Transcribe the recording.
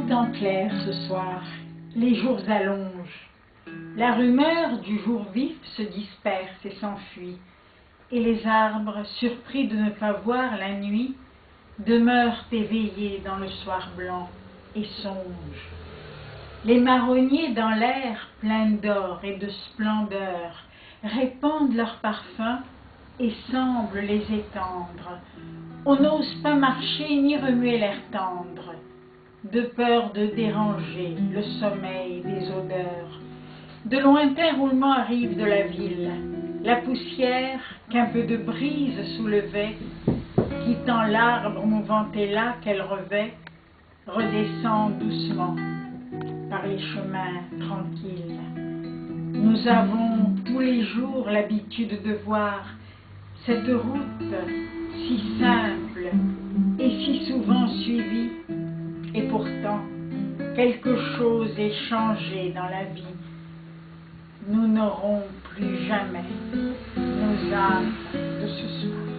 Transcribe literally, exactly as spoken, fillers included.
temps clair ce soir, les jours allongent. La rumeur du jour vif se disperse et s'enfuit, et les arbres, surpris de ne pas voir la nuit, demeurent éveillés dans le soir blanc et songent. Les marronniers dans l'air plein d'or et de splendeur répandent leur parfum et semblent les étendre. On n'ose pas marcher ni remuer l'air tendre, de peur de déranger le sommeil des odeurs. De lointains roulements arrivent de la ville, la poussière qu'un peu de brise soulevait, quittant l'arbre mouvant et là qu'elle revêt, redescend doucement par les chemins tranquilles. Nous avons tous les jours l'habitude de voir cette route si simple et si souvent suivie, et pourtant quelque chose est changé dans la vie. Nous n'aurons plus jamais nos âmes de ce soir.